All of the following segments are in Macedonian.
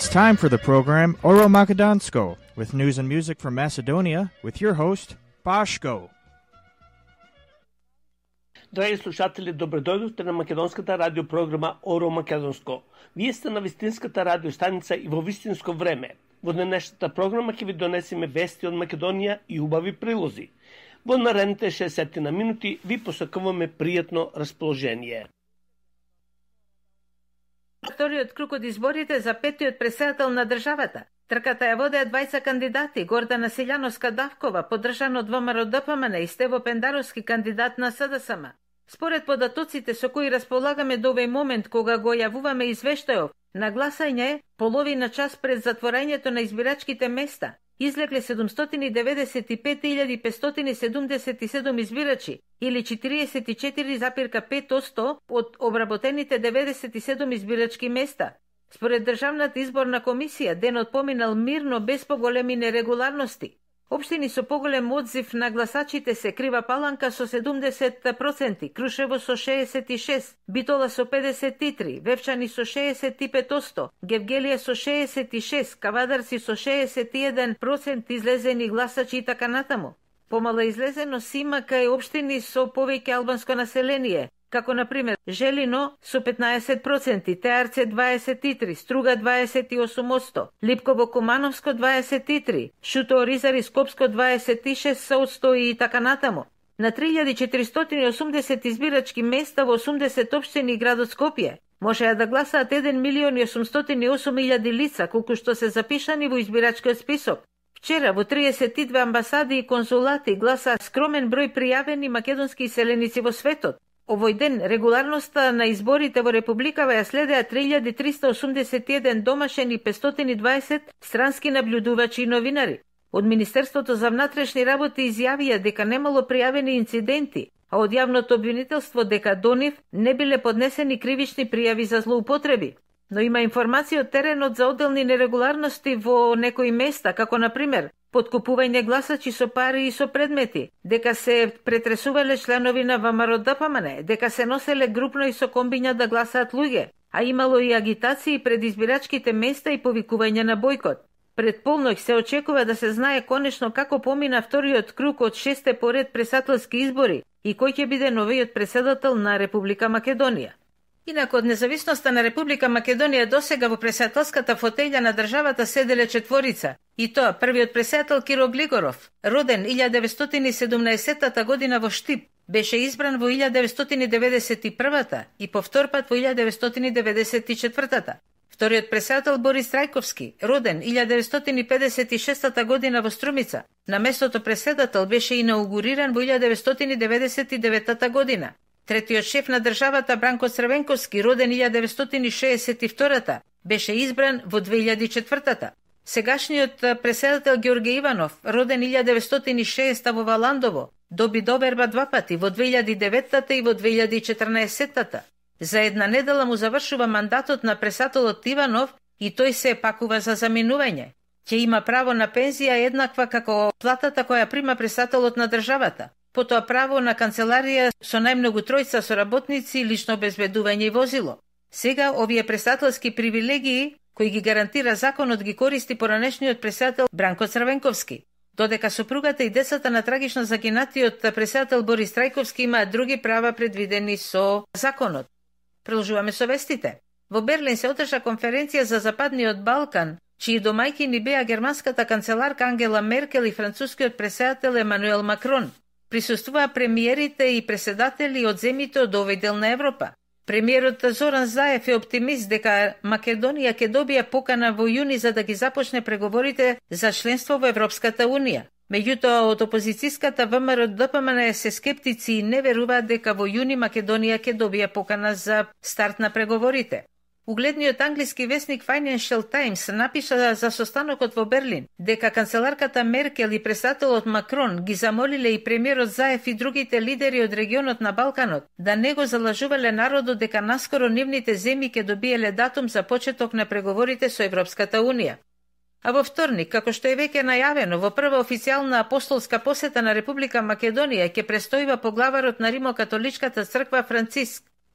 It's time for the program Oro Makedonsko, with news and music from Macedonia, with your host, Bashko. Драги слушатели, добродојдовте на македонската радиопрограма Оро Македонско. Вие сте на вистинската радиостаница и во вистинско време. Во денешната програма ќе ви донесеме вести од Македонија и убави прилози. Во наредните 60 на минути ви посакуваме пријатно расположение. Вториот круг од изборите за петиот претседател на државата. Трката ја водеа 20 кандидати: Гордана Силјановска-Давкова, поддржана од ВМРО-ДПМН, и Стево Пендаровски, кандидат на СДСМ. Според податоците со кои располагаме до овој момент, кога го јавуваме извештајов, на гласање половина час пред затворањето на избирачките места излегле 795.577 избирачи, или 44,5% од обработените 97 избирачки места. Според Државната изборна комисија, денот поминал мирно без поголеми нерегуларности. Општини со поголем одзив на гласачите се Крива Паланка со 70%, Крушево со 66%, Битола со 53%, Вевчани со 65%, Гевгелија со 66%, Кавадарци со 61% излезени гласачи и така натаму. Помало излезеност има кај општини со повеќе албанско население, како например Желино со 15%, Теарце 23%, Струга 28%, Липково Кумановско 23%, Шуто Оризари Скопско 26% и така натаму. На 3480 избирачки места во 80 општини градот Скопје можеа да гласаат 1.808.000 лица, колку што се запишани во избирачкиот список. Вчера во 32 амбасади и конзулати гласа скромен број пријавени македонски иселеници во светот. Овој ден регуларноста на изборите во Републикава ја следеа 3381 домашен и 520 странски наблюдувачи и новинари. Од Министерството за внатрешни работи изјавија дека немало пријавени инциденти, а од јавното обвинителство дека до нив не биле поднесени кривични пријави за злоупотреби. Но има информации од теренот за одделни нерегуларности во некои места, како например подкупување гласачи со пари и со предмети, дека се претресувале членови на ВМРО-ДПМН, дека се носеле групно и со комбиња да гласаат луѓе, а имало и агитации пред избирачките места и повикување на бојкот. Пред полноќ се очекува да се знае конечно како помина вториот круг од 6 поред претседателски избори и кој ќе биде новиот претседател на Република Македонија. Инаку од независноста на Република Македонија досега во претседателската фотеља на државата седеле четворица, и тоа првиот претседател Киро Глигоров, роден 1917 година во Штип, беше избран во 1991 и повторпат во 1994. Вториот претседател Борис Трајковски, роден 1956 година во Струмица, на местото претседател беше инаугуриран во 1999 година. Третиот шеф на државата Бранко Црвенковски, роден 1962, беше избран во 2004. Сегашниот претседател Ѓорѓе Иванов, роден 1960 во Валандово, доби доверба два пати, во 2009 и во 2014. За една недела му завршува мандатот на претседателот Иванов и тој се пакува за заминување. Ќе има право на пензија еднаква како платата која прима претседателот на државата. Потоа право на канцеларија со најмногу тројца соработници, лично обезбедување и возило. Сега овие претседателски привилегии кои ги гарантира законот ги користи поранешниот претседател Бранко Црвенковски. Додека сопругата и децата на трагично загинатиот претседател Борис Трајковски имаат други права предвидени со законот. Продолжуваме со вестите. Во Берлин се одржа конференција за Западниот Балкан, чии домајкини беа германската канцеларка Ангела Меркел и францускиот претседател Емануел Макрон. Присуствуваа премиерите и претседатели од земјите од овој дел на Европа. Премиерот Зоран Заев е оптимист дека Македонија ќе добие покана во јуни за да ги започне преговорите за членство во Европската Унија. Меѓутоа, од опозицијската ВМРО-ДПМН се скептици и не веруваат дека во јуни Македонија ќе добие покана за старт на преговорите. Угледниот англиски весник Financial Times напиша за состанокот во Берлин дека канцеларката Меркел и претседателот Макрон ги замолиле и премиерот Заев и другите лидери од регионот на Балканот да не го залажувале народот дека наскоро нивните земји ќе добиеле датум за почеток на преговорите со Европската Унија. А во вторник, како што е веќе најавено, во прва официјална апостолска посета на Република Македонија ќе престојува поглаварот на Римокатоличката црква Франциск.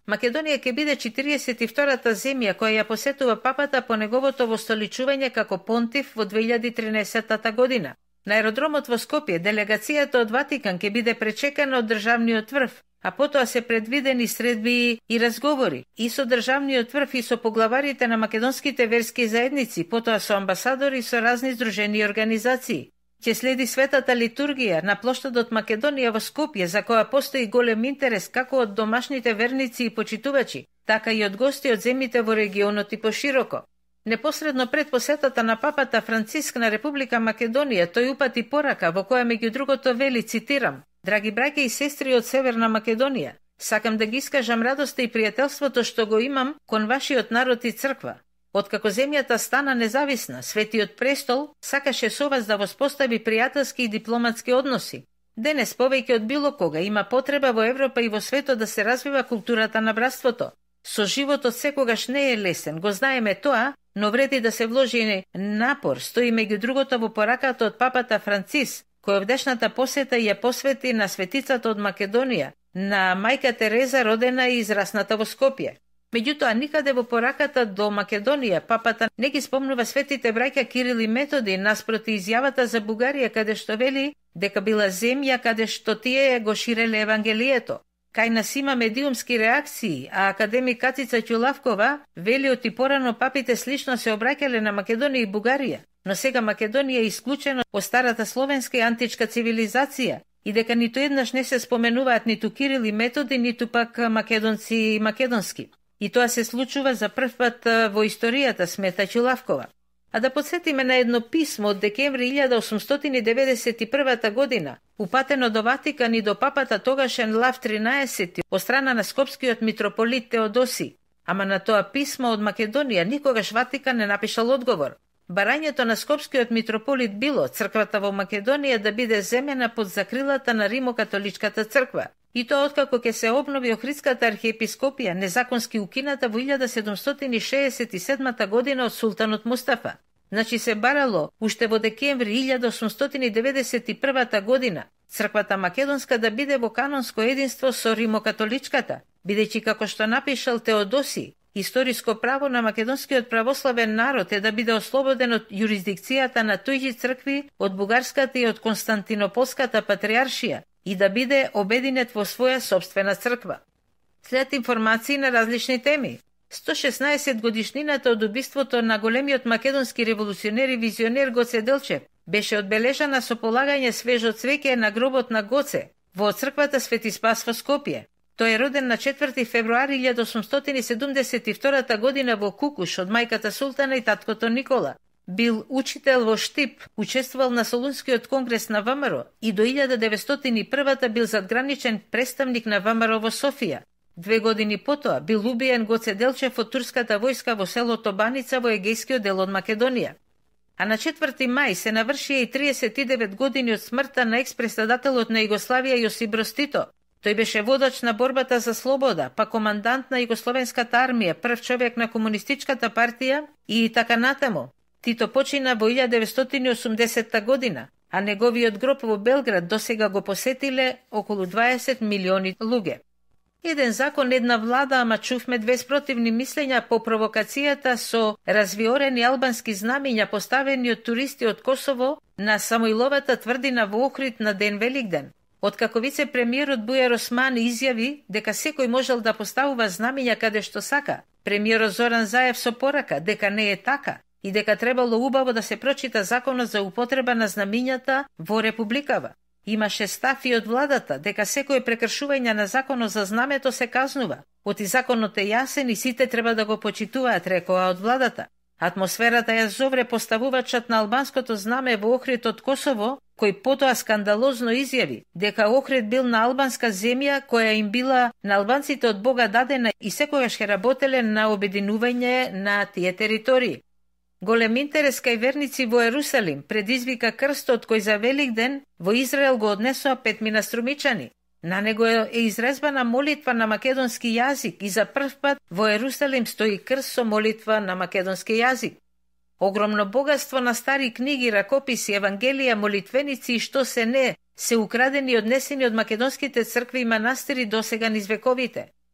Македонија ќе биде 42-та земја која ја посетува папата по неговото востоличување како понтив во 2013 година. На аеродромот во Скопје делегацијата од Ватикан ќе биде пречекана од државниот врв, а потоа се предвидени средби и разговори и со државниот врв и со поглаварите на македонските верски заедници, потоа со амбасадори и со разни здружени организации. Ќе следи светата литургија на плоштадот Македонија во Скопје, за која постои голем интерес како од домашните верници и почитувачи, така и од гости од земјите во регионот и пошироко. Непосредно пред посетата на папата Франциск на Република Македонија, тој упати порака во која меѓу другото вели, цитирам: "Драги браќа и сестри од Северна Македонија, сакам да ги искажам радоста и пријателството што го имам кон вашиот народ и црква. Откако земјата стана независна, Светиот престол сакаше со вас да воспостави пријателски и дипломатски односи. Денес повеќе од било кога има потреба во Европа и во светот да се развива културата на братството. Соживотот секогаш не е лесен, го знаеме тоа, но вреди да се вложи напор, стои меѓу другото во пораката од папата Францис, кој овдешната посета ја посвети на светицата од Македонија, на мајка Тереза, родена и израсната во Скопје. Меѓутоа, никаде во пораката до Македонија папата не ги спомнува светите браќа Кирил и Методи наспроти изјавата за Бугарија, каде што вели дека била земја каде што тие го ширеле евангелието. Кај нас има медиумски реакции, а академик Катица Ќулавкова вели оти порано папите слично се обраќале на Македонија и Бугарија, но сега Македонија е исклучена од старата словенска и античка цивилизација и дека ниту еднаш не се споменуваат ниту Кирил и Методи, ниту пак македонци и македонски. И тоа се случува за прв пат во историјата, смета Ќулавкова. А да подсетиме на едно писмо од декември 1891 година, упатено до Ватикан и до папата тогашен Лав 13 од страна на скопскиот митрополит Теодоси. Ама на тоа писмо од Македонија никогаш Ватикан не напишал одговор. Барањето на скопскиот митрополит било црквата во Македонија да биде земена под закрилата на Римокатоличката црква. И тоа откако ќе се обнови Охридската архиепископија, незаконски укината во 1767 година од султанот Мустафа. Значи се барало уште во декември 1891 година црквата македонска да биде во канонско единство со Римокатоличката, бидејќи како што напишал Теодоси, историско право на македонскиот православен народ е да биде ослободен од јурисдикцијата на туѓи цркви, од бугарската и од Константинополската патриаршија, и да биде обединет во своја собствена црква. След информации на различни теми. 116 годишнината од убиството на големиот македонски револуционер и визионер Гоце Делчев беше одбележана со полагање свежо цвеќе на гробот на Гоце во црквата Свети Спас во Скопје. Тој е роден на 4 февруари 1872 година во Кукуш од мајката Султана и таткото Никола. Бил учител во Штип, учествувал на Солунскиот конгрес на ВМРО и до 1901 бил задграничен представник на ВМРО во Софија. 2 години потоа бил убиен Гоце Делчев од турската војска во селото Баница во егејскиот дел од Македонија. А на 4 мај се навршија и 39 години од смртта на екс-председателот на Југославија Јосип Броз Тито. Тој беше водач на борбата за слобода, па командант на Југословенската армија, прв човек на Комунистичката партија и така натаму. Тито почина во 1980 година, а неговиот гроб во Белград досега го посетиле околу 20 милиони луѓе. Еден закон, една влада, ама чувме две спротивни мислења по провокацијата со развиорени албански знамиња поставени од туристи од Косово на Самоиловата тврдина во Охрид на ден Великден. Откако вице-премиерот Бујар Осман изјави дека секој можел да поставува знамиња каде што сака, премиерот Зоран Заев со порака дека не е така и дека требало убаво да се прочита законот за употреба на знамињата во републикава. Имаше став и од владата дека секое прекршување на законот за знамето се казнува. Оти законот е јасен и сите треба да го почитуваат, рекоа од владата. Атмосферата ја зовре поставувачот на албанското знаме во Охрид од Косово, кој потоа скандалозно изјави дека Охрид бил на албанска земја која им била на албанците од Бога дадена и секогаш ќе работеле на обединување на тие територии. Голем интерес кај верници во Ерусалим предизвика крстот кој за Великден во Израел го однесоа петминаструмичани. На него е изрезбана молитва на македонски јазик и за прв пат во Ерусалим стои крст со молитва на македонски јазик. Огромно богатство на стари книги, ракописи, евангелија, молитвеници и што се не се украдени и однесени од македонските цркви и манастири досега низ вековите.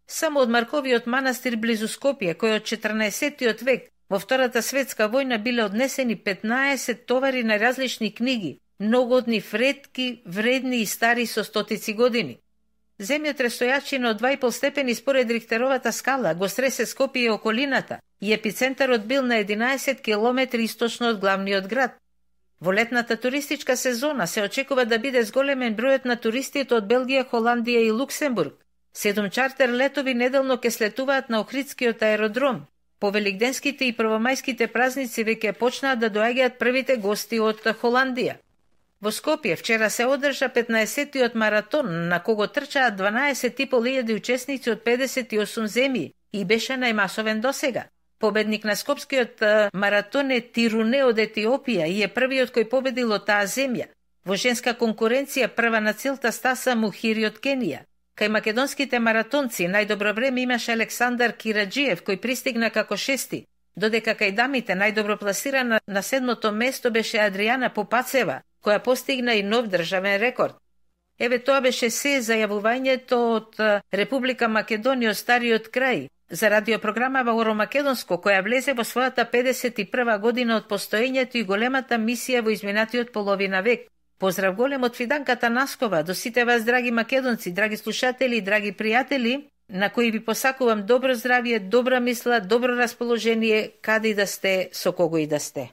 Само од Марковиот манастир близу Скопје, кој од 14-тиот век во Втората светска војна биле однесени 15 товари на различни книги, многу од нив ретки, вредни и стари со стотици години. Земјотрестојачина од 2,5 степени според Рихтеровата скала го стресе Скопје и околината и епицентарот бил на 11 километри источно од главниот град. Во летната туристичка сезона се очекува да биде зголемен бројот на туристите од Белгија, Холандија и Луксембург. 7 чартер летови неделно ке слетуваат на Охридскиот аеродром. По великденските и првомајските празници веќе почнаа да доаѓаат првите гости од Холандија. Во Скопје вчера се одржа 15-тиот маратон, на кого трчаат 12.500 учесници од 58 земји и беше најмасовен досега. Победник на Скопскиот маратон е Тируне од Етиопија и е првиот кој победил од таа земја. Во женска конкуренција прва на целта стаса Мухири од Кенија. Кај македонските маратонци најдобро време имаше Александар Кираджиев, кој пристигна како 6-ти, додека кај дамите најдобро пласирана на 7-то место беше Адријана Попацева, која постигна и нов државен рекорд. Еве тоа беше се зајавувањето од Република Македонија од стариот крај за радиопрограмава Оромакедонско, која влезе во својата 51 година од постоењето и големата мисија во изминатиот половина век. Поздрав голем од Фиданка Танаскова до сите вас, драги македонци, драги слушатели и драги пријатели, на кои ви посакувам добро здравје, добра мисла, добро расположение, каде и да сте, со кого и да сте.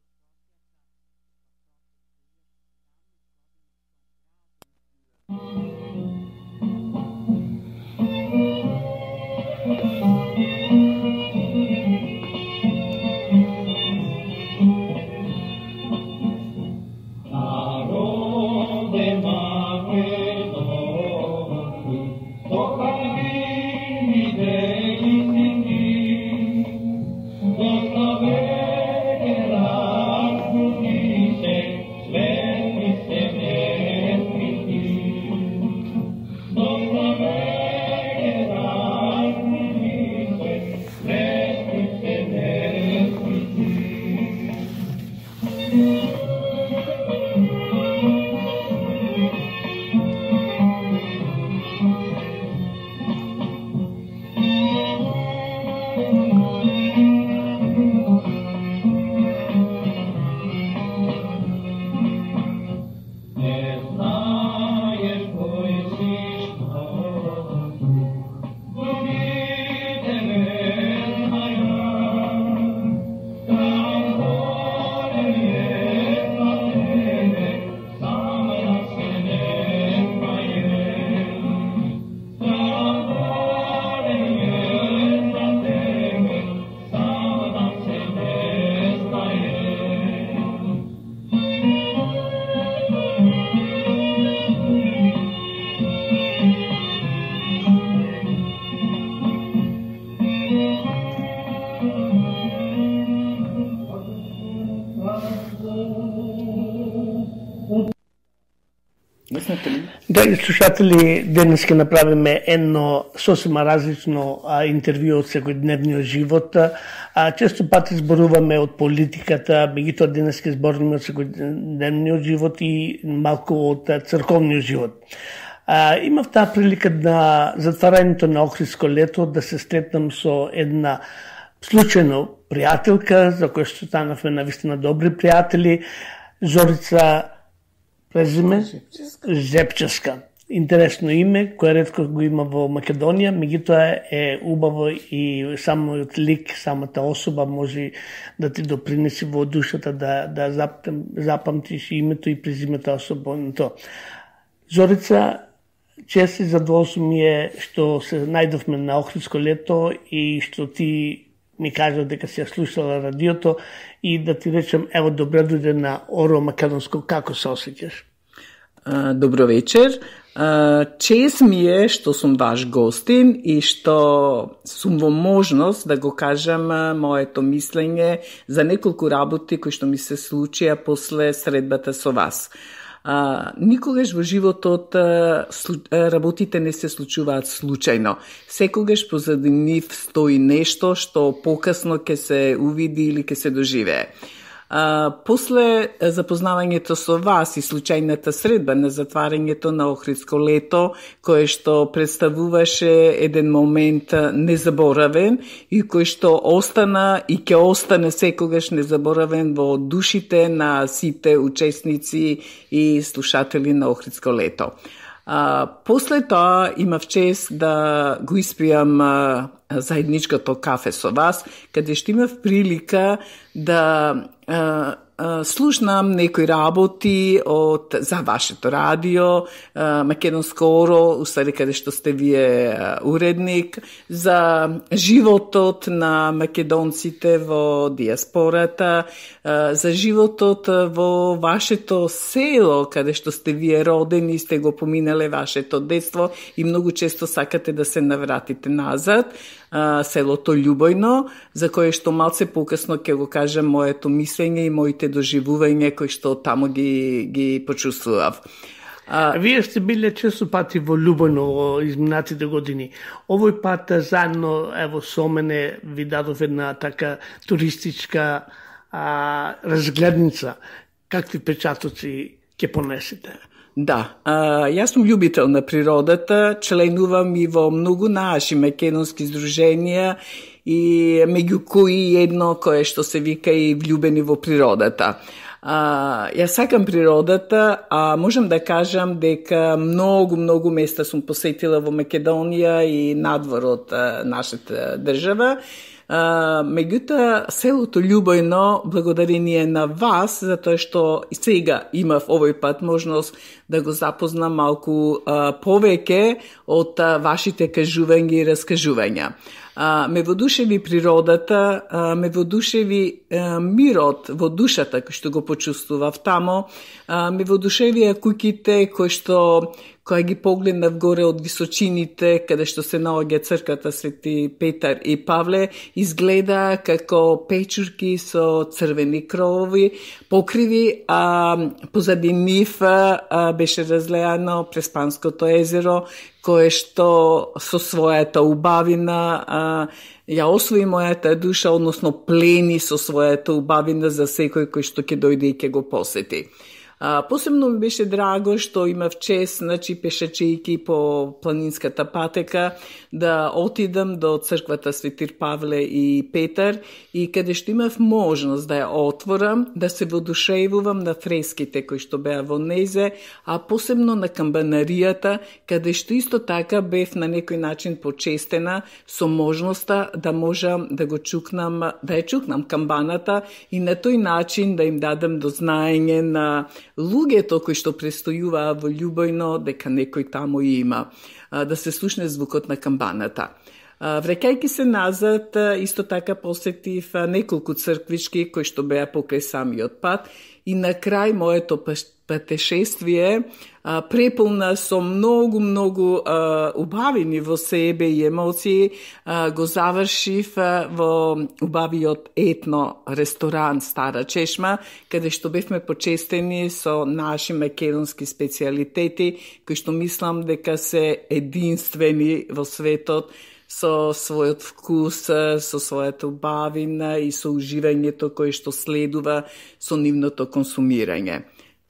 Драги слушатели, денес ќе направиме едно сосема различно интервју од секојдневниот живот. Често пати зборуваме од политиката, меѓутоа денес ќе збориме од секојдневниот живот и малку од црковниот живот. Имав таа прилика на затварањето на Охридско лето да се сретнам со една случајно пријателка, за која што станавме навистина добри пријатели, Зорица презиме Жепчевска. Интересно име, кое ретко го има во Македонија, меѓутоа е убаво и самиот лик, самата особа може да ти допринеси во душата да запамтиш името и презимето особено. Зорица, чест и задоволство ми е што се најдовме на Охридско лето и што ти ми кажа дека си ја слушала радиото и да ти речем, ево, добре дојде на Оро Македонско, како се осеќаш? Добро вечер. Чест ми е што сум ваш гостин и што сум во можност да го кажам моето мислење за неколку работи кои што ми се случија после средбата со вас. Никогаш во животот работите не се случуваат случајно. Секогаш позади нив стои нешто што покасно ќе се увиди или ќе се доживее. После запознавањето со вас и случајната средба на затварањето на Охридско лето, кое што представуваше еден момент незаборавен и кој што остана и ќе остане секогаш незаборавен во душите на сите учесници и слушатели на Охридско лето. После тоа имав чест да го испијам заедничкото кафе со вас, каде што имав прилика да слушнам некои работи за вашето радио, Македонско Оро, устари каде што сте вие уредник, за животот на македонците во диаспората, за животот во вашето село, каде што сте вие родени, сте го поминале вашето детство и многу често сакате да се навратите назад, селото Љубојно, за кое што малце покасно ќе го кажам моето мислење и моите доживувања кои што тамо ги почувствував. Вие сте биле често пати во Љубојно во изминатите години. Овој пат заедно ево со мене ви дадов една така туристичка разгледница. Какви печатоци ќе понесете? Да, јас сум љубител на природата, членувам и во многу наши македонски здруженија и меѓу кои едно кое што се вика и влюбени во природата. Јас сакам природата, а можам да кажам дека многу места сум посетила во Македонија и надвор од нашата држава. Меѓутоа, селото Љубојно, благодарение на вас, затоа што и сега имав овој пат можност да го запознам малку повеќе од вашите кажувања и раскажувања. Ме воодушеви природата, ме воодушеви мирот во душата кој што го почувствував тамо, ме воодушевија куќите кои ги погледнав горе од височините, каде што се наоѓа црквата Свети Петар и Павле, изгледа како печурки со црвени кровови, покриви, позади нив беше разлеано Преспанското езеро, кое што со својата убавина ја освои мојата душа, односно плени со својата убавина за секој кој што ќе дојде и ќе го посети. Посебно ми беше драго што имав чест, пешачејки по планинската патека, да отидам до црквата Светир Павле и Петар и каде што имав можност да ја отворам, да се воодушевувам на фреските кои што беа во незе, а посебно на камбанаријата, каде што исто така бев на некој начин почестена со можноста да можам да ја чукнам камбаната и на тој начин да им дадам до знаење на луѓето кои што престојуваа во Љубојно дека некој тамо има, да се слушне звукот на камбаната. Враќајќи се назад, исто така посетив неколку црквички кои што беа покрај самиот пат и на крај моето патешествие преполна со многу убавини во себе и емоции, го завршив во убавиот етно ресторан Стара Чешма, каде што бевме почестени со наши македонски специјалитети, кои што мислам дека се единствени во светот, со својот вкус, со својата убавина и со уживањето кое што следува со нивното консумирање.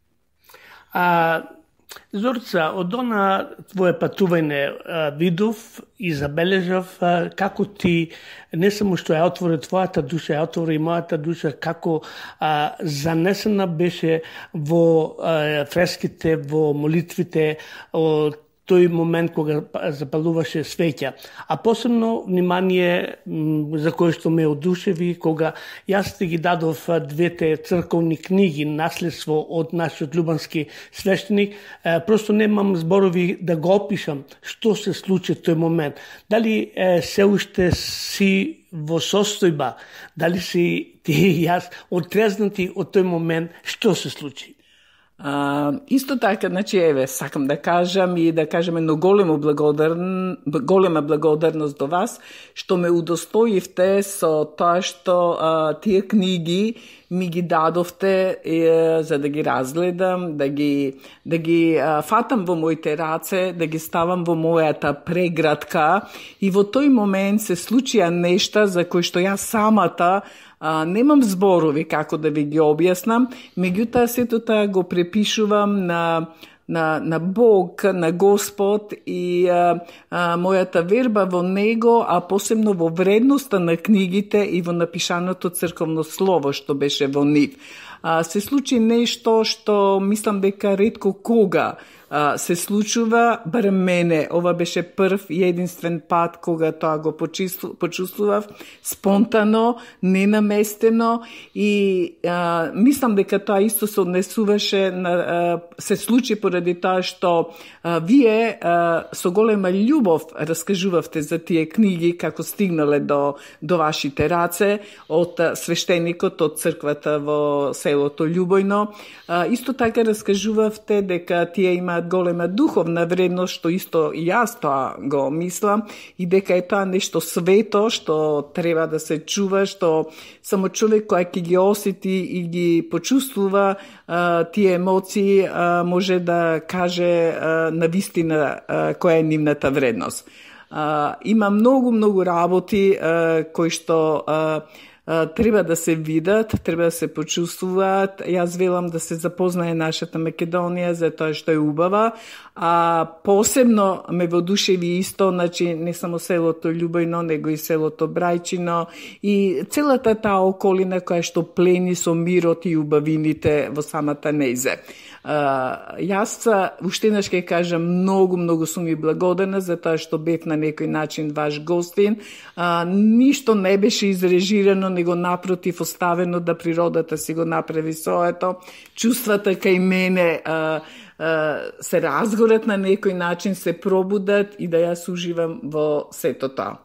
Зорца, од она твое патување видов и забележав како ти не само што ја отвори твојата душа, ја отвори и мојата душа, како занесена беше во фреските, во молитвите, од тој момент кога запалуваше свеќа. А посебно внимание за кое што ме одушеви, кога јас ти ги дадов двете црковни книги, наследство од нашиот љубански свештеник, просто немам зборови да го опишам што се случи тој момент. Дали се уште си во состојба, дали си ти и јас отрезнати од тој момент, што се случи? Исто така, сакам да кажам и да кажем едно голема благодарност до вас, што ме удостоивте со тоа што тие книги ми ги дадовте за да ги разгледам, да ги фатам во моите раце, да ги ставам во мојата преградка и во тој момент се случија нешта за кои што ја самата немам зборови како да ви ги објаснам, меѓутоа сето тоа го препишувам на Бог, на Господ и мојата верба во Него, а посебно во вредноста на книгите и во напишаното црковно слово што беше во нив. Се случи нешто што мислам дека ретко кога се случува, барем мене, ова беше прв и единствен пат кога тоа го почувствував спонтано, ненаместено и мислам дека тоа исто се однесуваше се случи поради тоа што вие со голема љубов раскажувавте за тие книги како стигнале до вашите раце од свештеникот од црквата во селото Љубојно. Исто така раскажувавте дека тие имаат голема духовна вредност, што исто и јас тоа го мислам, и дека е тоа нешто свето, што треба да се чува, што само човек кој ќе ги осети и ги почувствува тие емоции може да каже на вистина која е нивната вредност. Има многу работи кои што треба да се видат, треба да се почувствуваат. Јас велам да се запознае нашата Македонија за тоа што е убава, а посебно ме воодушеви исто, значи не само селото Љубојно, него и селото Брајчино и целата таа околина која што плени со мирот и убавините во самата нејзе. Јас уште еднаш ќе кажам многу сум и благодарна за тоа што бев на некој начин ваш гостин. Ништо не беше изрежирано, него напротив оставено да природата си го направи своето. Чувствата кај мене се разгорат на некој начин, се пробудат и да јас уживам во сето тоа.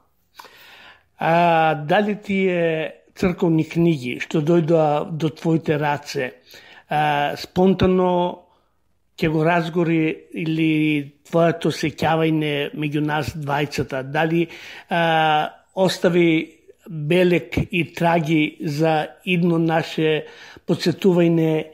Дали тие црковни книги што дојдоа до твоите раце спонтано ќе го разгори или твоето сеќавање меѓу нас двајцата? Дали остави белек и траги за идно наше подсетување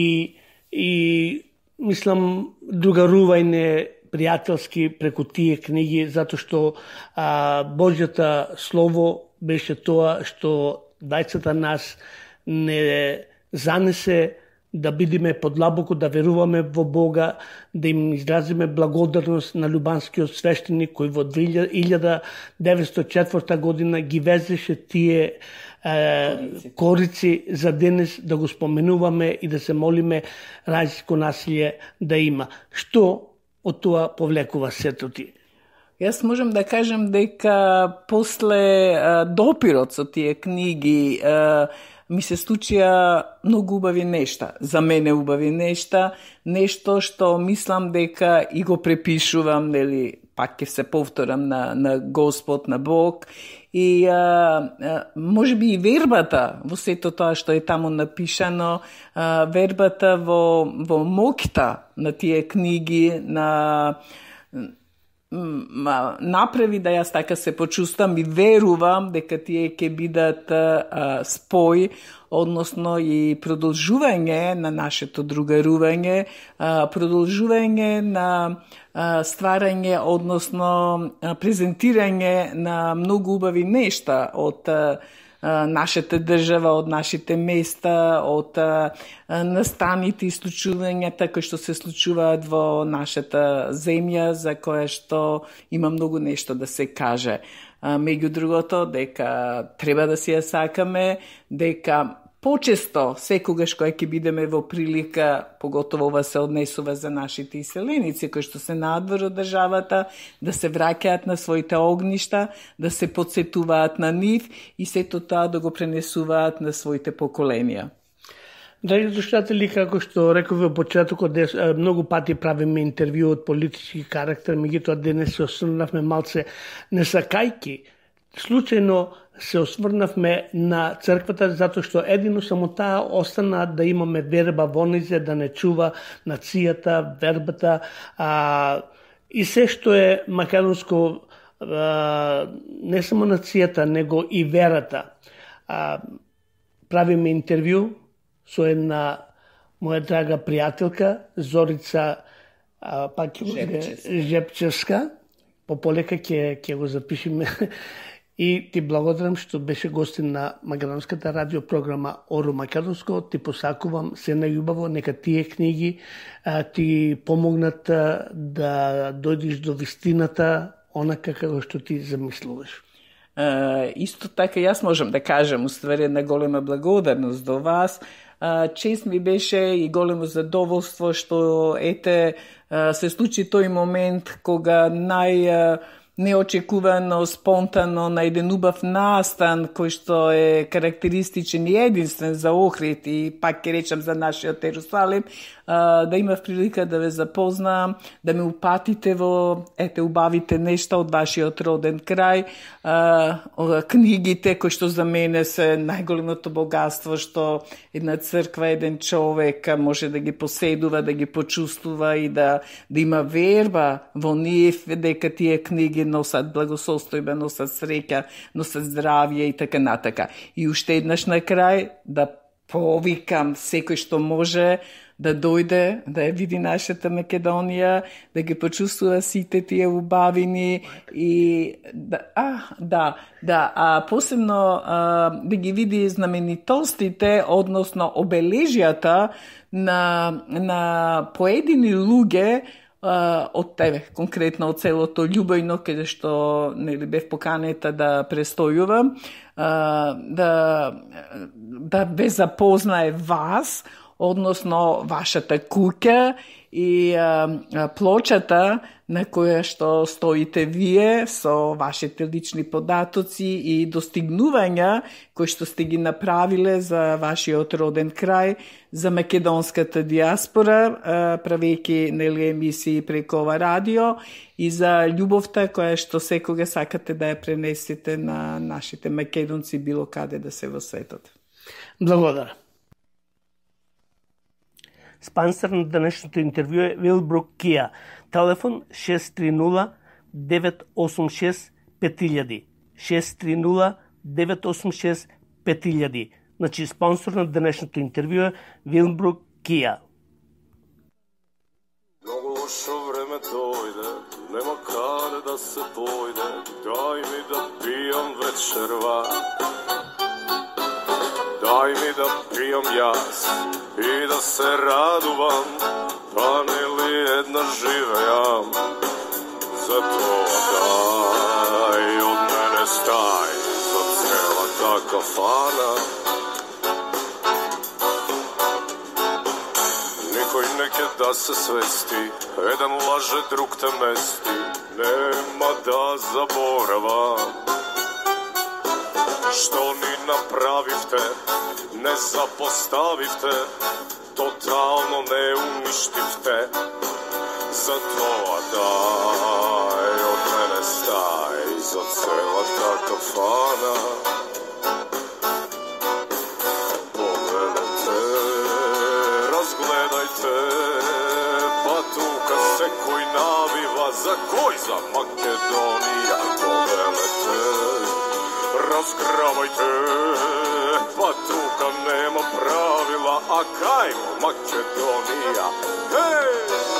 и мислам другарување пријателски преку тие книги, затоа што Божјата слово беше тоа што двајцата нас не занесе да бидеме подлабоко, да веруваме во Бога, да им изразиме благодарност на љубанскиот свештеник кој во 1904 година ги везеше тие корици за денес да го споменуваме и да се молиме рајско насилје да има. Што од тоа повлекува сето ти? Јас можам да кажам дека после допирот со тие книги ми се случија многу убави нешта. За мене убави нешта, нешто што мислам дека и го препишувам, нели, пак ќе се повторам на Господ, на Бог. И може би и вербата во сето тоа што е таму напишано, вербата во моќта на тие книги, направи да јас така се почувствам и верувам дека тие ќе бидат спој, односно и продолжување на нашето другарување, продолжување на стварање, односно презентирање на многу убави нешта од нашата држава, од нашите места, од настаните и случувањата кои што се случуваат во нашата земја, за која што има многу нешто да се каже. Меѓу другото, дека треба да си ја сакаме, дека почесто, секогаш кој ќе бидеме во прилика, поготово ова се однесува за нашите иселеници кои што се надвор од државата, да се враќаат на своите огништа, да се подсетуваат на нив и сето тоа да го пренесуваат на своите поколенија. Драги слушатели, како што реков во почетокот, многу пати правиме интервју од политички карактер, меѓутоа денес се осврнавме малце не сакајки. Случајно се осврнавме на црквата, затоа што едино само таа остана да имаме верба во низе, да не чува нацијата, вербата и се што е македонско, не само нацијата, него и верата. правиме интервју со една моја драга пријателка, Зорица Жепчевска. Пополека ќе го запишеме. И ти благодарам што беше гостин на македонската радиопрограма Оро Македонско. Ти посакувам се најубаво, нека тие книги ти помогнат да дојдеш до вистината, онака како што ти замислуваш. Исто така, јас можам да кажам, уствари една голема благодарност до вас. Чест ми беше и големо задоволство што се случи тој момент кога неочекувано, спонтано, на еден убав настан кој што е карактеристичен и единствен за Охрид и пак ќе речам за нашиот Ерусалим, да имав прилика да ве запознам, да ме упатите во убавите нешта од вашиот роден крај, книгите кои што за мене се најголемото богатство што една црква, еден човек може да ги поседува, да ги почувствува и да има верба во нив, дека тие книги носат благосостојба, носат среќа, носат здравје и така натака. И уште еднаш на крај да повикам секој што може да дојде, да ја види нашата Македонија, да ги почувствува сите тие убавини и посебно да ги види знаменитостите, односно обележјата на поедини луѓе од тебе, конкретно од селото Љубојно, каде што бев поканета да престојувам, да ве запознае вас, односно вашата куќа и плочата на која што стоите вие со вашите лични податоци и достигнувања кои што сте ги направиле за вашиот роден крај, за македонската диаспора, правејќи емисии преку ова радио и за љубовта која што секога сакате да ја пренесете на нашите македонци било каде да се во светот. Благодарам. Спонсор на денешното интервју е Вилбрук Кија. Телефон 630-986-5000. 630-986-5000. Значи, спонсор на денешното интервју е Вилбрук Кија. Много лошо време дојде, нема каде да се појде, дај ми да пијам вечерва. Дај ми да пијам јас и да се радувам, па нели една живеам. Затоа дај од мене стај за целата кафана. Никој неќе да се свести, еден лаже, друг те мести, нема да заборавам. Што ни направивте, не запоставивте, тотално не уништивте. Затоа дај од мене стај за целата кафана. Погледнете, разгледајте, па тука секој навива. За кој? За Македонија. Погледнете, разграбајте, па тука нема правила, а кајмо Македонија. Хеј!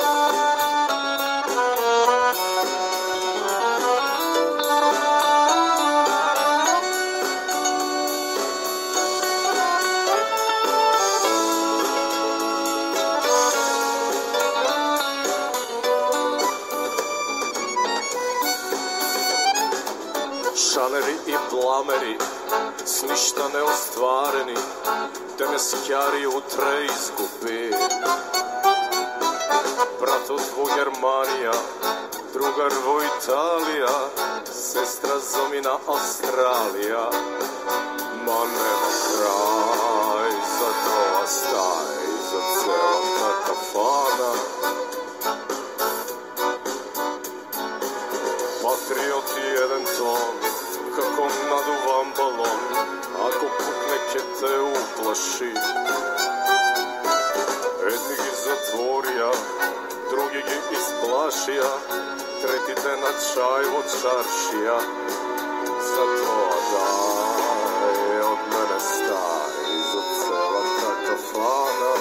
Шанери и пламери, с ништа неостварени, денескјари утре изгуби. Братот во Германија, другар во Италија, сестра замина Австралија. Ма нема крај, затоа стај за целата кафана. Патриоти еден тон, како надуван балон, ако пукне ќе те уплаши. Едни ги затворија, други ги исплашија, третите на чај во чаршија. Затоа дај од мене стај кафана.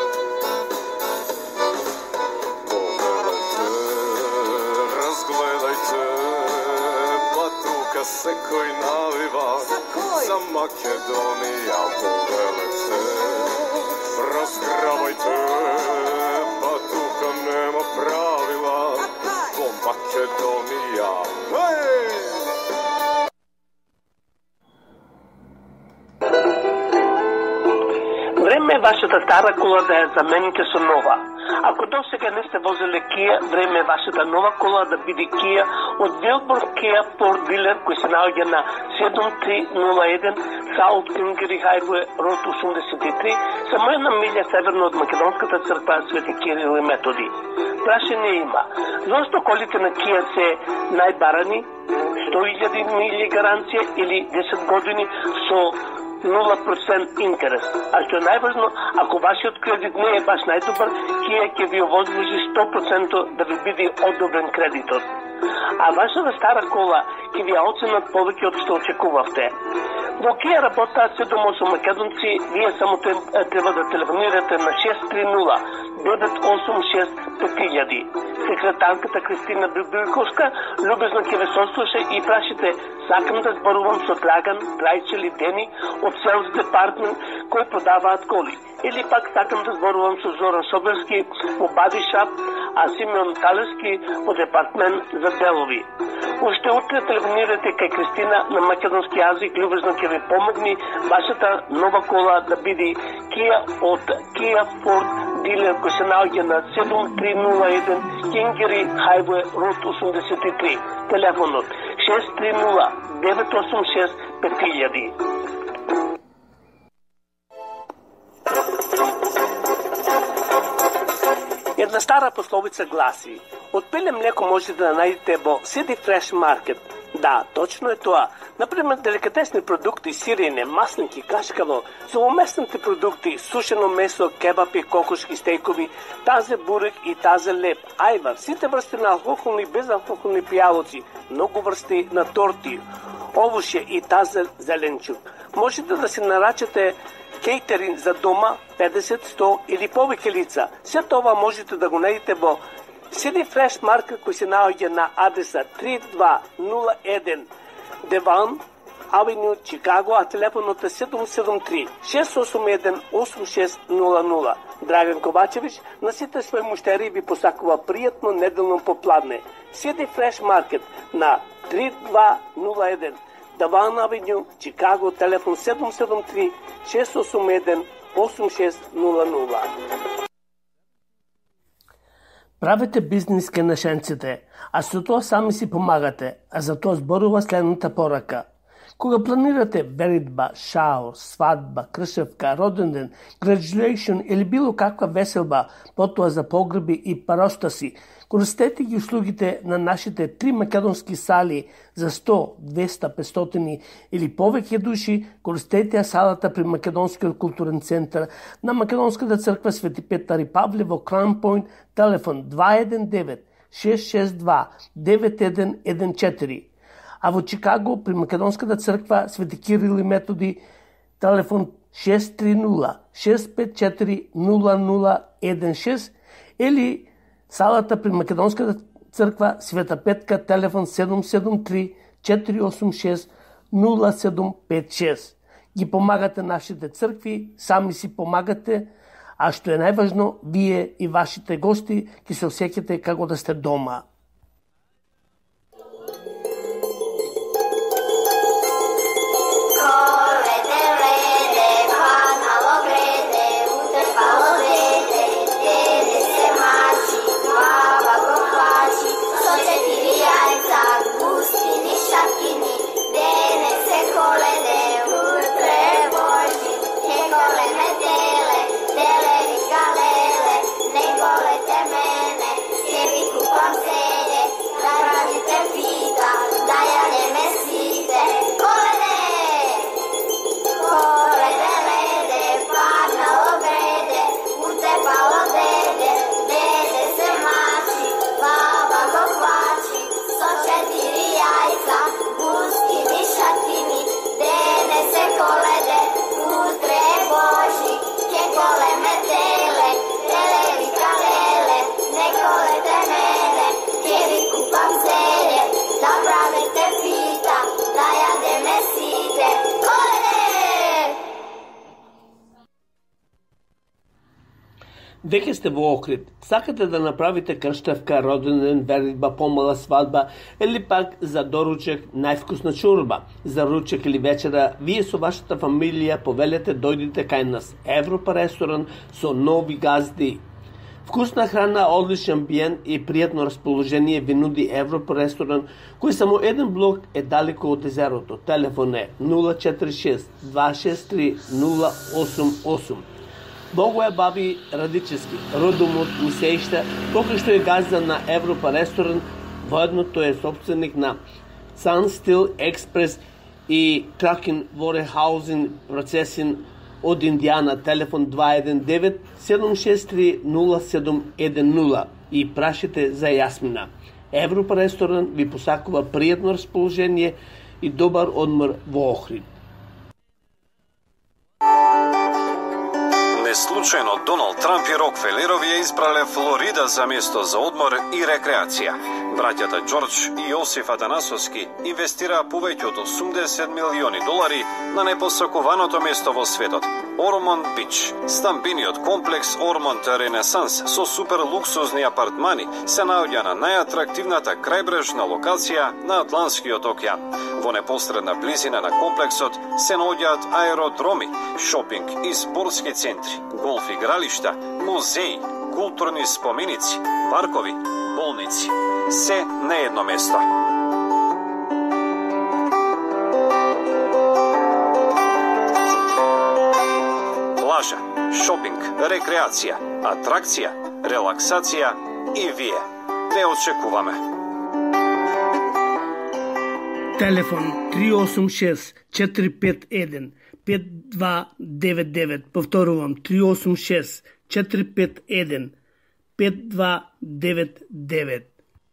Pogledajte, razgledajte, patuka se koji naliva za Makedonija. Pogledajte, razgravajte, patuka nema pravila, ko Makedonija. Hej! Време е вашата стара кола да я замените со нова. Ако до сега не сте возили Kia, време е вашата нова кола да биде Kia од Билборд Kia Ford Dealer, кој се наоѓа на 7301 South Kingery Highway Road 83, само една милја северно од Македонската црква Свети Кирил и Методи. Прашање има: зошто колите на Kia се најбарани, 100.000 мили гаранција или 10 години со 0% интерес. А што е најважно, ако вашиот кредит не е баш најдобар, Kia ќе ви овозможи 100% да ви биде одобрен кредитот. А вашата стара кола ќе ви ја оценат повеќе од што очекувавте. Во Kia работаат 7-8 македонци, вие само треба да телефонирате на 630-986-5000. Секретарката Кристина Билбилковска любезно ќе ве сослуша и прашите: сакам да зборувам со Драган, Трајче или Дени од Sales Department кои продаваат коли. Или пак сакам да зборувам со Зоран Соберски во Body Shop, а Симеон Талески во Департмент за делови. Уште утре телефонирате кај Кристина на македонски јазик, любезно ќе ви помогни вашата нова кола да биде Kia од Kia Ford Dealer, кој се наоѓа на 7301 Kingery Highway Road 83. Телефонот 630-986-5000. Една стара пословица гласи: од пиле млеко може да најдете во City Fresh Market. Да, точно е тоа. Например, деликатесни продукти, сирење, маслинки, кашкаво, зломестните продукти, сушено месо, кебапи, кокошки, стейкови, тазе бурек и тазе леп, ајвар, сите врсти на алкохолни и безалкохолни пијалоци, многу врсти на торти, овушје и тазе зеленчук. Можете да си нарачате кейтеринг за дома, 50, 100 или повеќе лица. Се тоа можете да го најдете во City Fresh Market, кој се наоѓа на адреса 3201 Деван Авеню, Чикаго, а телефонот е 773-681-8600. Драган Ковачевич на сите своји муштери ви посакува пријатно неделно попладне. City Fresh Market на 3201 Деван Авеню, Чикаго, телефон 773-681-8600. Правите бизнис кај нашенците, а со тоа сами си помагате, а за тоа зборува следната порака. Кога планирате веридба, шаор, свадба, кршевка, роденден, graduation или било каква веселба, потоа за погреби и паростаси, користете ги услугите на нашите 3 македонски сали за 100, 200, 500 или повеќе души. Користете ја салата при Македонскиот културен центар на Македонската црква Свети Петар и Павле во Crown Point, телефон 219-662-9114. А во Чикаго при Македонската црква Свети Кирил и Методи, телефон 630-654-0016 или салата при Македонската црква Света Петка, телефон 773-486-0756. Ги помагате нашите цркви, сами си помагате, а што е најважно, вие и вашите гости ќе се осеќате како да сте дома. Say Веќе сте во Охрид, сакате да направите крштевка, роденден, веридба, помала свадба или пак за доручек највкусна чорба, за ручек или вечера, вие со вашата фамилија повелете дојдите кај нас. Европа ресторан со нови газди. Вкусна храна, одличен амбиент и пријатно расположение ви нуди Европа ресторан, кој само еден блок е далеко од езерото. Телефон е 046 263 088. Благоја Баби Радичевски, родом од Мисеишта, покрај што е газда на Европа ресторан, воедно тој е собственик на Sun Steel Express и Kraken Warehousing Processing од Индијана, телефон 219-763-0710 и прашите за Јасмина. Европа ресторан ви посакува пријатно расположение и добар одмор во Охрид. Неслучајно Доналд Трамп и Рокфелерови ја избрале Флорида за место за одмор и рекреација. Браќата Џорџ и Јосиф Атанасовски инвестираа повеќе од $80 милиони на непосакуваното место во светот – Ормонд Бич. Стамбениот комплекс Ормонд Ренесанс со супер луксузни апартмани се наоѓа на најатрактивната крајбрежна локација на Атлантскиот океан. Во непосредна близина на комплексот се наоѓаат аеродроми, шопинг и спортски центри, голф игралишта, музеи, културни споменици, паркови, болници. Се на едно место. Плажа, шопинг, рекреација, атракција, релаксација и вие. Ве очекуваме. Телефон 386-451-5299. Повторувам, 386-451-5299.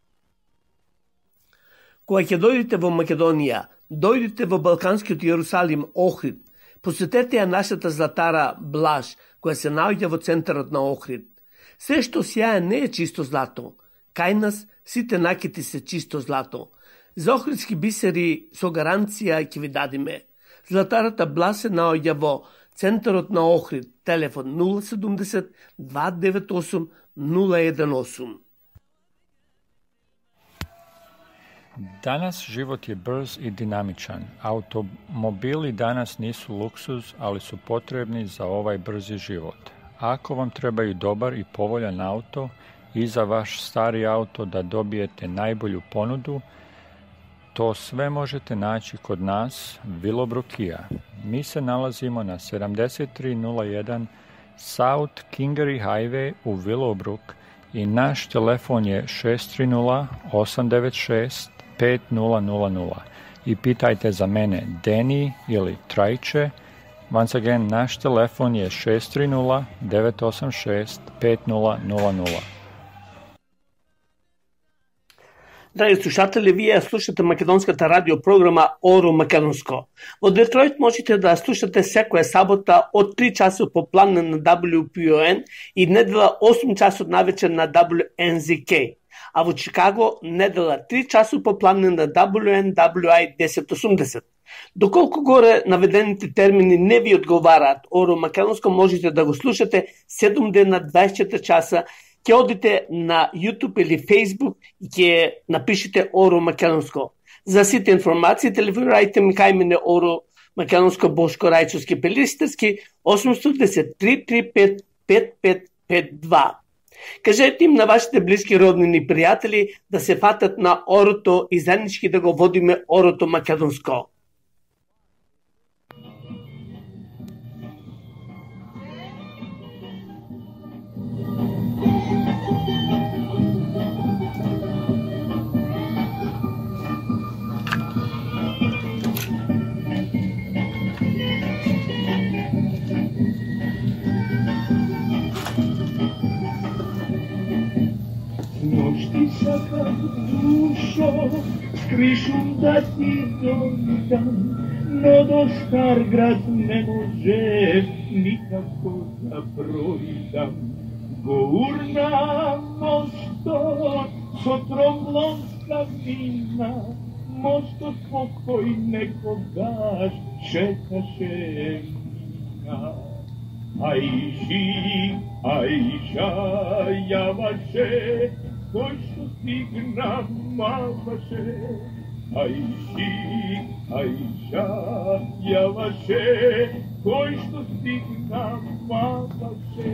Кога ќе дојдете во Македонија, дојдете во Балканскиот Јерусалим, Охрид. Посетете ја нашата златара Блаж, која се наоѓа во центарот на Охрид. Се што сјае не е чисто злато. Кај нас сите накити се чисто злато. За охридски бисери со гаранција ќе ви дадиме. Златарата Блаж се наоѓа во центарот на Охрид. Телефон 070 298 018. Danas život je brz i dinamičan. Automobili danas nisu luksuz, ali su potrebni za ovaj brzi život. Ako vam trebaju dobar i povoljan auto i za vaš stari auto da dobijete najbolju ponudu, to sve možete naći kod nas, Willowbrook Kia. Mi se nalazimo na 7301 South Kingery Highway u Willowbrook i naš telefon je 630-896-5000 i pitajte za mene Deni ili Trajče. Once again, naš telefon je 630-986-5000. Драги слушатели, вие слушате македонската радиопрограма Оро Македонско. Во Детройт можете да слушате секоја сабота од 3 часот попладне на WPON и недела 8 часот навечер на WNZK. А во Чикаго недела 3 часот попладне на WNWI 1080. Доколку горе наведените термини не ви одговараат Оро Македонско, можете да го слушате 7 дена 24 часа. Ќе одите на YouTube или Facebook и ќе напишете Оро Македонско. За сите информации телефонирајте ми кај мене Оро Македонско Бошко Рајчовски Пелистерски 810 335 5552. Кажете им на вашите блиски, роднини и пријатели да се фатат на Орото и заеднички да го водиме Орото Македонско. Нощи сакам душо, скришум да ти дојдам, но до стар град не може никако да пројдам. Го урна мостот со тромлонска вина, мостот по кој некогаш шеташе мина. Ај жи Аиша, јаваше, кој што стигна маваше. Аиши, Аиша, јаваше, кој што стигна маваше.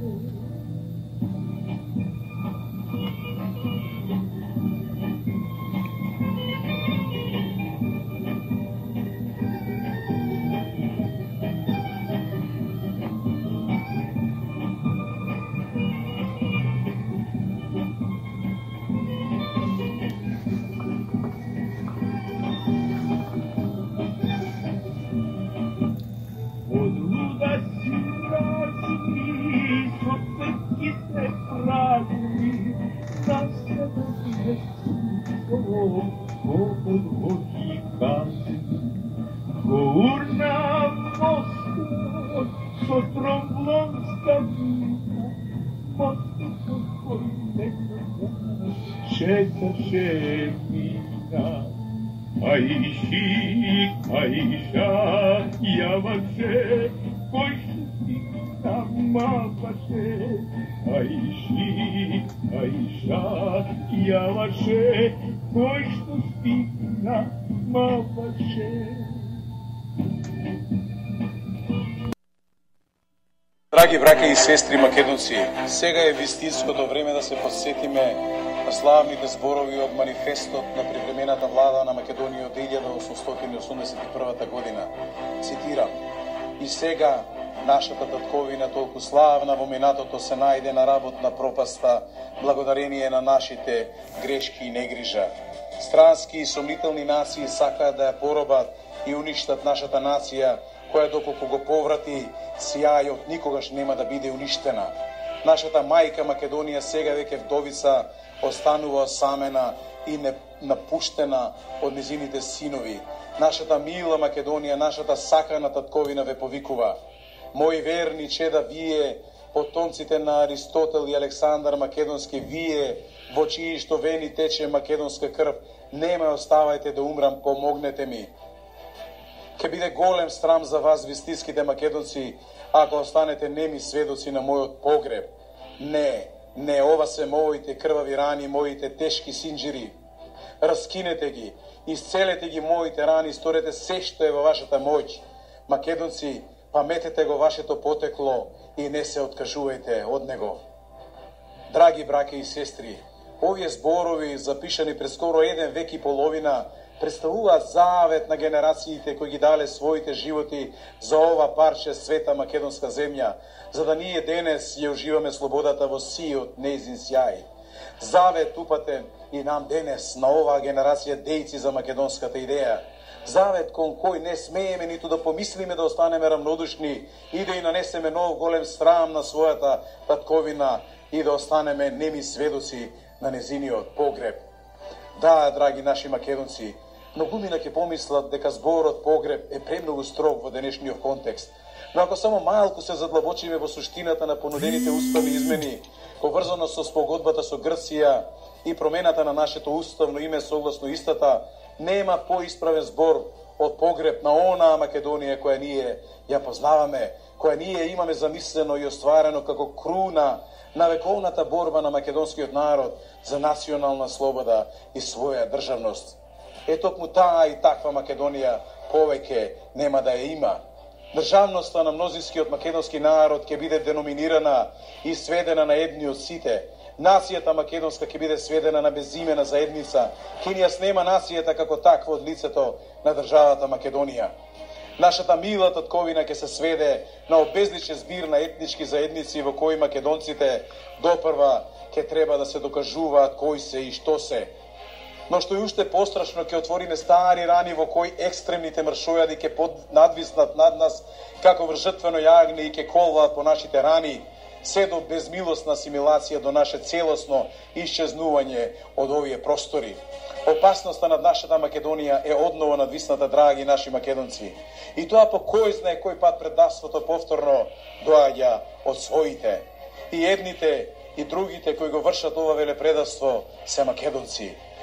Аиши, Аиша, јаваше, кој што стигна маваше. Аиши, Аиша, јаваше, кој што стигна маваше. Драги браќа и сестри македонци, сега е вистинското време да се подсетиме на славните зборови од манифестот на привремената влада на Македонија од 1881 година. Цитирам: "И сега нашата татковина толку славна во минатото се најде на работна пропаста благодарение на нашите грешки и негрижа. Странски и сомнителни нации сакаат да ја поробат и уништат нашата нација, која доколку го поврати сјајот никогаш нема да биде уништена. Нашата мајка Македонија сега веќе вдовица останува осамена и напуштена од незините синови. Нашата мила Македонија, нашата сакана татковина ве повикува. Мои верни чеда, вие, потомците на Аристотел и Александар Македонски, вие, во чии што вени тече македонска крв, не ме оставајте да умрам, помогнете ми. Ке биде голем срам за вас, вистинските македонци, ако останете неми сведоци на мојот погреб. Не, ова се моите крвави рани, моите тешки синџири. Раскинете ги, исцелете ги моите рани, сторете се што е во вашата моќ. Македонци, паметете го вашето потекло и не се откажувајте од него." Драги браќа и сестри, овие зборови, запишани пред скоро 1 век и половина, представуваат завет на генерациите кои ги дале своите животи за ова парче света македонска земја, за да ние денес ја уживаме слободата во сиот нејзин сјај. Завет упатен и нам денес на оваа генерација дејци за македонската идеја. Завет кон кој не смееме ниту да помислиме да останеме рамнодушни и да и нанесеме нов голем срам на својата татковина и да останеме неми сведоци на незиниот погреб. Да, драги наши македонци, многумина ќе помислат дека зборот погреб е премногу строг во денешниот контекст. Но ако само малку се задлабочиме во суштината на понудените уставни измени, поврзано со спогодбата со Грција и промената на нашето уставно име согласно истата, нема поисправен збор од погреб на онаа Македонија која ние ја познаваме, која ние имаме замислено и остварено како круна на вековната борба на македонскиот народ за национална слобода и своја државност. Токму таа и таква Македонија повеќе нема да ја има. Државноста на мнозинскиот македонски народ ќе биде деноминирана и сведена на едни од сите. Нацијата македонска ќе биде сведена на безимена заедница. Ќе ни ја снема нацијата како таква од лицето на државата Македонија. Нашата мила татковина ќе се сведе на обезличен збир на етнички заедници во кои македонците допрва ќе треба да се докажуваат кои се и што се. Но што и уште пострашно, ќе отвориме стари рани во кои екстремните мршојади ќе надвиснат над нас како вржетвено јагне и ќе колваат по нашите рани, се до безмилосна асимилација до наше целосно исчезнување од овие простори. Опасноста над нашата Македонија е одново надвисната, драги наши македонци. И тоа по кој знае кој пат предавството повторно доаѓа од своите. И едните и другите кои го вршат ова велепредавство се македонци.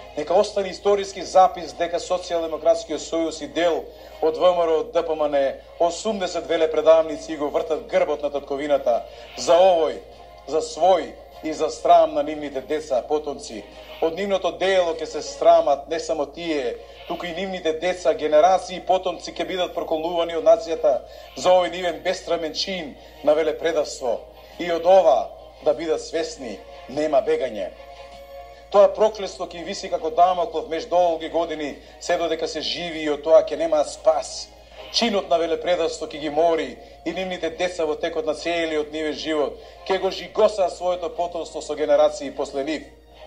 Нека остане историски запис дека Социјалдемократскиот сојуз и дел од ВМРО ДПМН 80 велепредавници го вртат грбот на татковината за овој, за свој и за срам на нивните деца, потомци. Од нивното дело ќе се срамат не само тие, туку и нивните деца, генерации и потомци ќе бидат проколнувани од нацијата за овој нивен бестрамен чин на велепредавство. И од ова да бидат свесни, нема бегање. Тоа проклество ќе виси како Дамоклов меч долги години, се додека се живи и од тоа ќе нема спас. Чинот на велепредавство ќе ги мори и нивните деца во текот на целиот нивен живот ќе го жигосаат своето потомство со генерации после нив.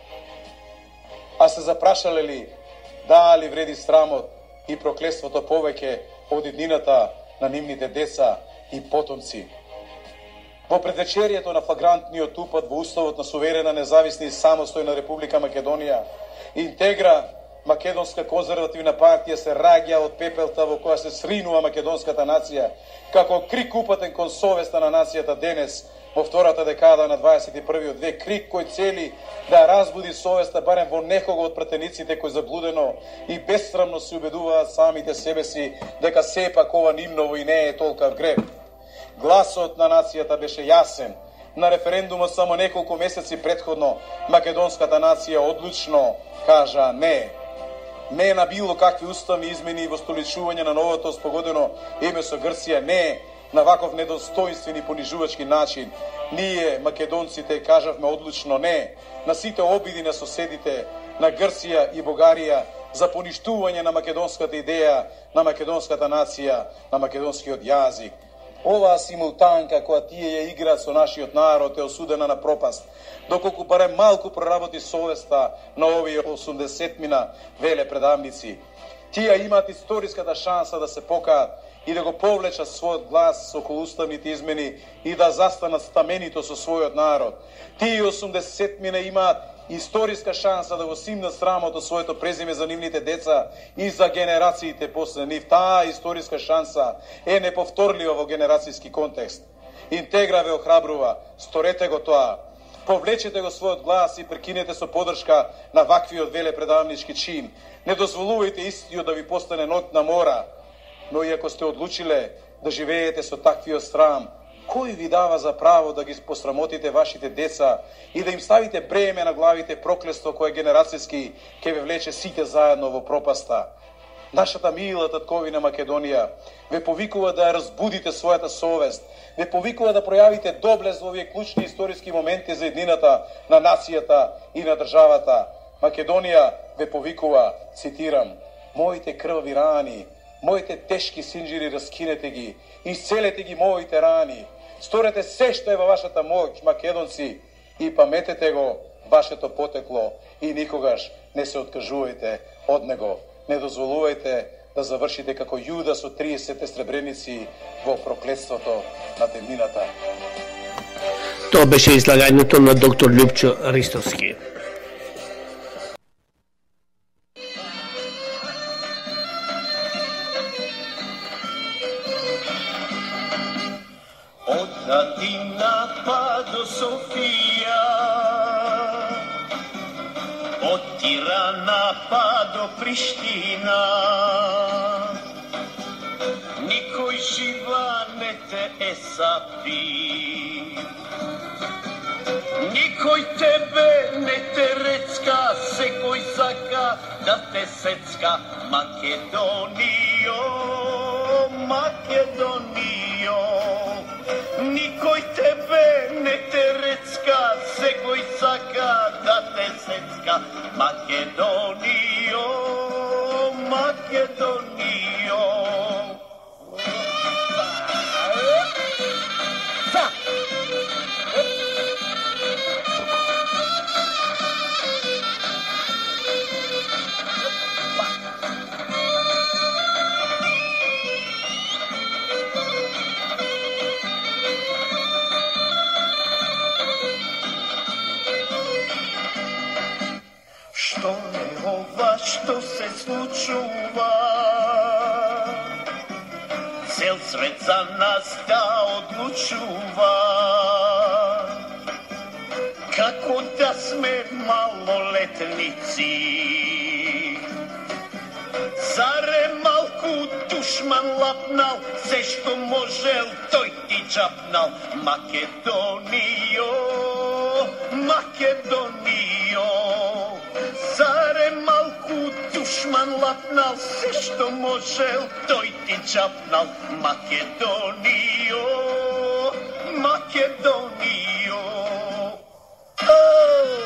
А се запрашале ли дали вреди срамот и проклеството повеќе од иднината на нивните деца и потомци? Во предвечерието на флагрантниот упад во уставот на суверена, независна и самостојна Република Македонија, Интегра, Македонска конзервативна партија се раѓа од пепелта во која се сринува македонската нација, како крик упатен кон совеста на нацијата денес, во втората декада на 21. век, крик кој цели да разбуди совеста барем во некого од пратениците кои заблудено и бессрамно се убедуваат самите себе си дека сепак ова нивново и не е толкав грев. Гласот на нацијата беше јасен. На референдумот само неколку месеци претходно македонската нација одлучно кажа не. Не на било какви уставни измени и востоличување на новото спогодено име со Грција, не на ваков недостоинствен и понижувачки начин. Ние, македонците, кажавме одлучно не на сите обиди на соседите, на Грција и Бугарија за поништување на македонската идеја, на македонската нација, на македонскиот јазик. Оваа симултанка која тие ја играат со нашиот народ е осудена на пропаст, доколку барем малку проработи совеста на овие 80 велепредавници. Тие имаат историската шанса да се покаат и да го повлечат својот глас околу уставните измени и да застанат стаменито со својот народ. Тие 80 имаат историска шанса да го симнат срамот од своето презиме за нивните деца и за генерациите после нив. Таа историска шанса е неповторлива во генерацијски контекст. Интегра ве охрабрува, сторете го тоа. Повлечете го својот глас и прекинете со подршка на ваквиот велепредавнички чин. Не дозволувајте истиот да ви постане ноќна мора, но и ако сте одлучиле да живеете со таквиот срам, кој ви дава за право да ги посрамотите вашите деца и да им ставите бреме на главите проклество кое генерацијски ќе ве влече сите заедно во пропаста? Нашата мила татковина Македонија ве повикува да ја разбудите својата совест, ве повикува да пројавите доблест во овие клучни историски моменти за еднината на нацијата и на државата. Македонија ве повикува, цитирам, моите крвави рани, моите тешки синџири раскинете ги, исцелете ги моите рани. Сторете се што е во вашата моќ, македонци, и паметете го вашето потекло и никогаш не се откажувајте од него. Не дозволувајте да завршите како Јуда со 30 сребреници во проклетството на темнината. Тоа беше излагањето на доктор Љупчо Ристовски. Од Атина па до Софија, од Тирана па до Приштина, никој жива не те есапи, никој тебе не те рецка, секој сака да те сецка. Македонијо, Македонијо, никој тебе не те рецка, секој сака да те сецка. Македонијо, Македонијо. Што е ова што се случува? Цел свет за нас да одлучува. kako da sme maloletnici. Zare malku dušman lapnal, sve što možel, toj ti čapnal. Makedonijo, Makedonijo. Zare malku dušman lapnal, sve što možel, toj ti čapnal. Makedonijo, Makedonijo. Oh!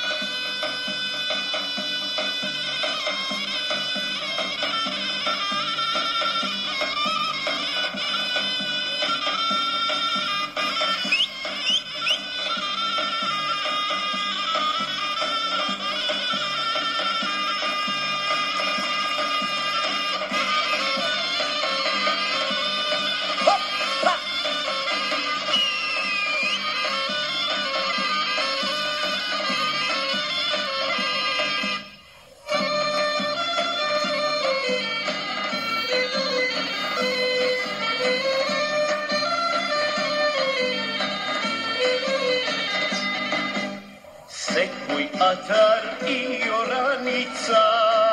Atar i oranica,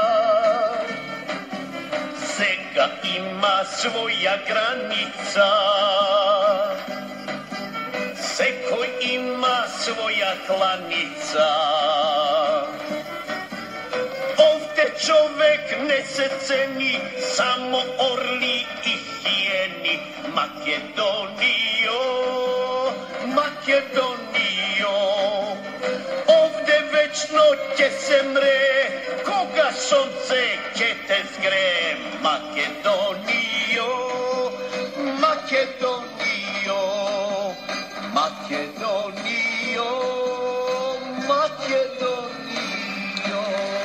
svega ima svoja granica. Seko ima svoja klanica. Ovde čovek ne se ceni, samo orli i hijeni. Makedonijo, Makedonijo. Ovde večno će se mre, koga sunce će te zgre. Makedonijo, Makedonijo, Makedonijo, Makedonijo.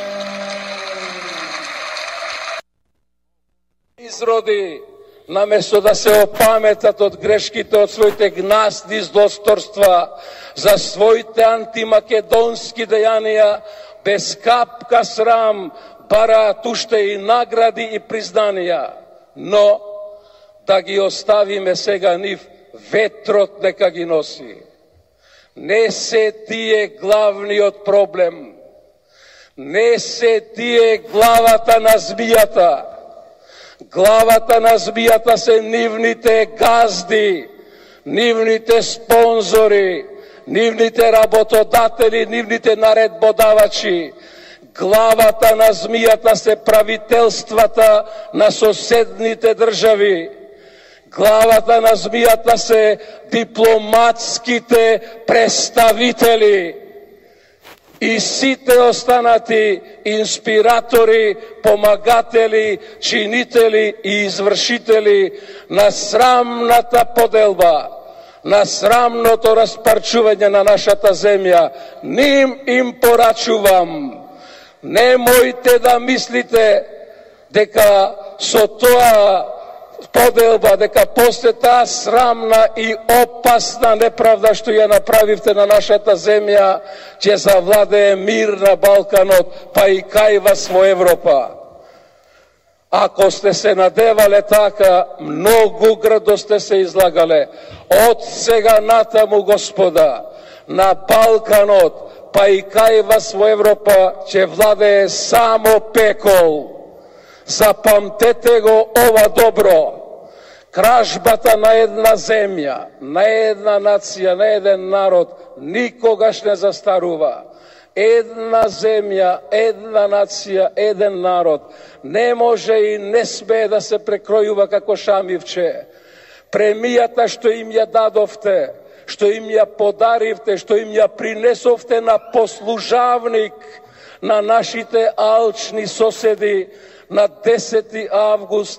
Izrodi, namjesto da se opametat od greškite, od svojite gnasti zlostorstva, za svojite antimakedonski dejanija, bez kapka sram, bara tušte i nagradi i priznanija. No, da gi ostavime sega niv vetrot neka gi nosi. Ne se ti je glavni od problem. Ne se ti je glavata na zbijata. Glavata na zbijata se nivnite gazdi, nivnite sponzori, nivnite работодатели, нивните наредбодавачи. Главата на змијата се правителствата на соседните држави. Главата на змијата се дипломатските представители. И сите останати инспиратори, помагатели, чинители и извршители на срамната поделба, на срамното распарчување на нашата земја. Ним им порачувам, немојте да мислите дека со тоа поделба, дека после таа срамна и опасна неправда што ја направивте на нашата земја, ќе завладее мир на Балканот, па и кај вас во Европа. Ако сте се надевале така, многу грдо сте се излагале. Од сега натаму, Господа, на Балканот, па и кај вас во Европа, ќе владее само пекол. Запамтете го ова добро. Кражбата на една земја, на една нација, на еден народ, никогаш не застарува. Една земја, една нација, еден народ не може и не смее да се прекројува како шамивче. Премијата што им ја дадовте, што им ја подаривте, што им ја принесовте на послужавник на нашите алчни соседи, на 10. август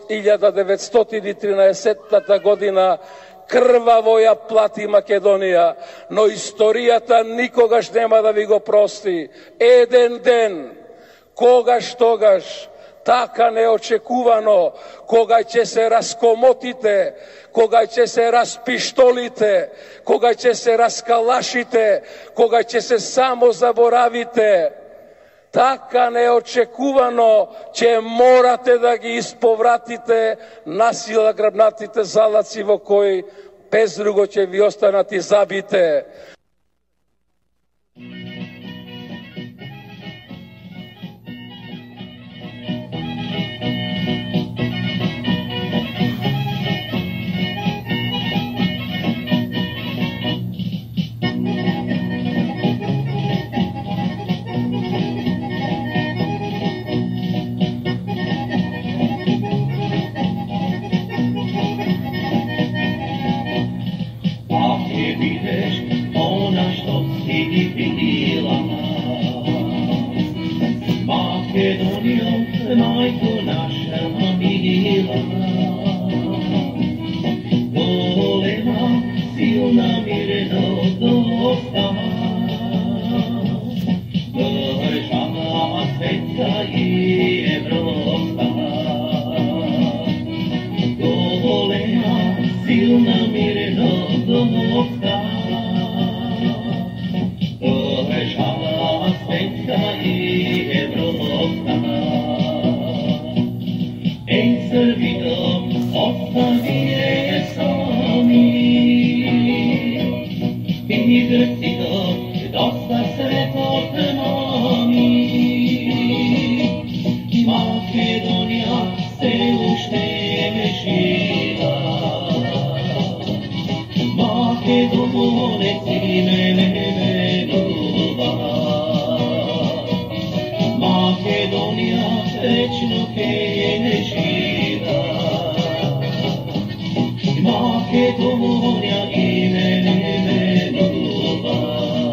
1913 година крваво ја плати Македонија, но историјата никогаш нема да ви го прости. Еден ден, когаш-тогаш, така неочекувано, кога ќе се раскомотите, кога ќе се распиштолите, кога ќе се раскалашите, кога ќе се само заборавите, така неочекувано ќе морате да ги исповратите насила грабнатите залаци, во кои без друго ќе ви останат и забите. bila. Makedonija, majko naša mila, golema, silna, mirno, dosta, država sveta i Evropska. Golema, silna, mirno, dosta, država sveta i Evropska. Ej, Srbijo, ostavi je sami, i Grcijo, dosta sretnog nami. Makedonija se ušte mešila, Makedonec imene ljubav. Makedonija večno je živa, Makedonija imene ljubav.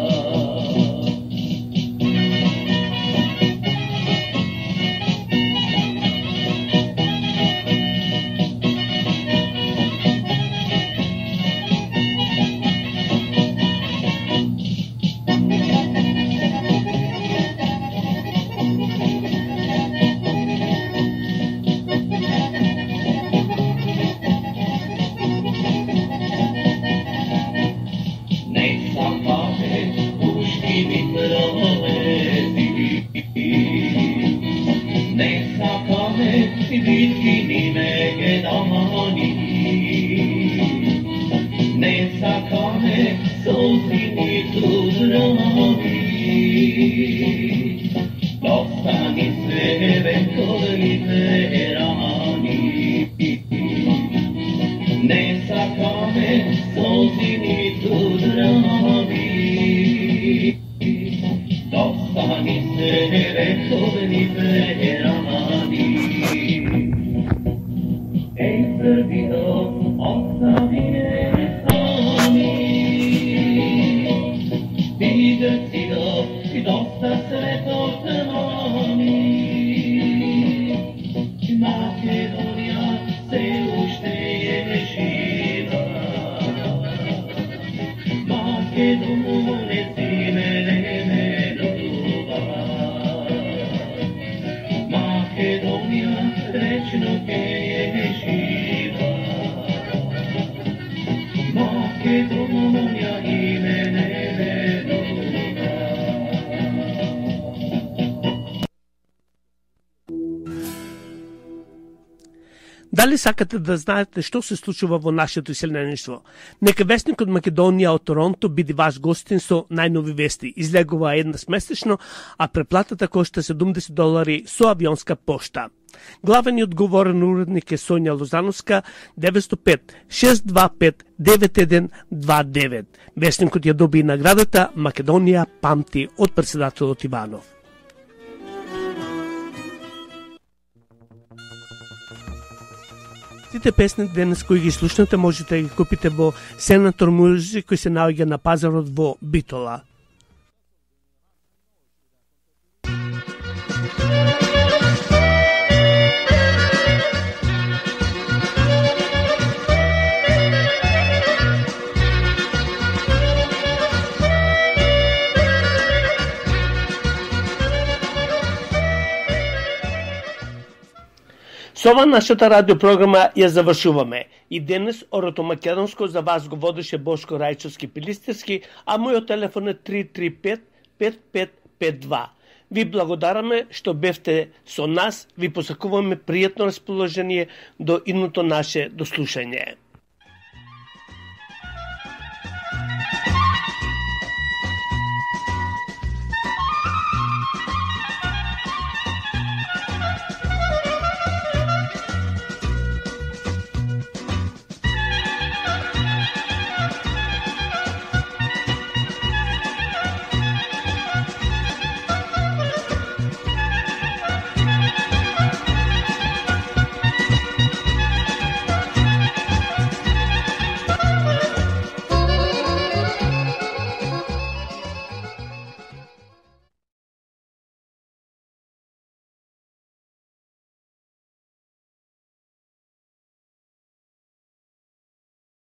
Дали сакате да знаете што се случува во нашето селеништво? Нека вестникот Македонија од Торонто биде ваш гостин со најнови вести. Излегува еднаш месечно, а преплатата кошта $70 со авионска пошта. Главниот говорен уредник е Сонја Лозановска, 905-625-9129. Вестникот ја доби наградата Македонија памти од председателот Иванов. Сите песни денес кои ги слушнете можете да ги купите во Senator Music кој се наоѓа на пазарот во Битола. Со ова нашата радиопрограма ја завршуваме. И денес Орото Македонско за вас го водеше Бошко Рајчовски Пилистерски, а мојот телефон е 335-5552. Ви благодараме што бевте со нас, ви посакуваме пријатно расположение до идното наше дослушање.